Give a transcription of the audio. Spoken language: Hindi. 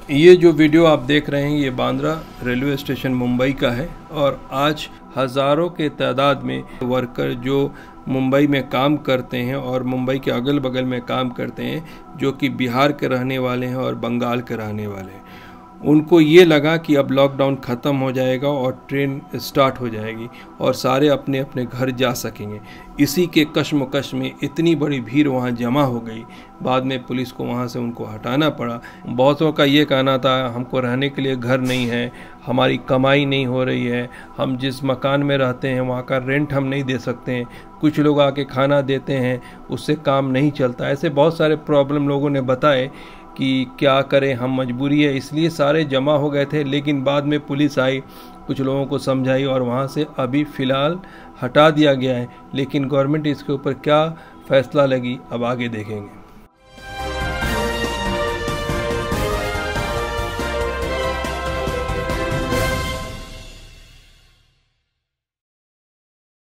ये जो वीडियो आप देख रहे हैं ये बांद्रा रेलवे स्टेशन मुंबई का है और आज हज़ारों के तादाद में वर्कर जो मुंबई में काम करते हैं और मुंबई के अगल बगल में काम करते हैं, जो कि बिहार के रहने वाले हैं और बंगाल के रहने वाले हैं, उनको ये लगा कि अब लॉकडाउन ख़त्म हो जाएगा और ट्रेन स्टार्ट हो जाएगी और सारे अपने अपने घर जा सकेंगे। इसी के कश्मकश में इतनी बड़ी भीड़ वहाँ जमा हो गई, बाद में पुलिस को वहाँ से उनको हटाना पड़ा। बहुतों का ये कहना था हमको रहने के लिए घर नहीं है, हमारी कमाई नहीं हो रही है, हम जिस मकान में रहते हैं वहाँ का रेंट हम नहीं दे सकते हैं, कुछ लोग आके खाना देते हैं उससे काम नहीं चलता। ऐसे बहुत सारे प्रॉब्लम लोगों ने बताए कि क्या करें, हम मजबूरी है, इसलिए सारे जमा हो गए थे। लेकिन बाद में पुलिस आई, कुछ लोगों को समझाई और वहाँ से अभी फ़िलहाल हटा दिया गया है। लेकिन गवर्नमेंट इसके ऊपर क्या फ़ैसला लगी अब आगे देखेंगे।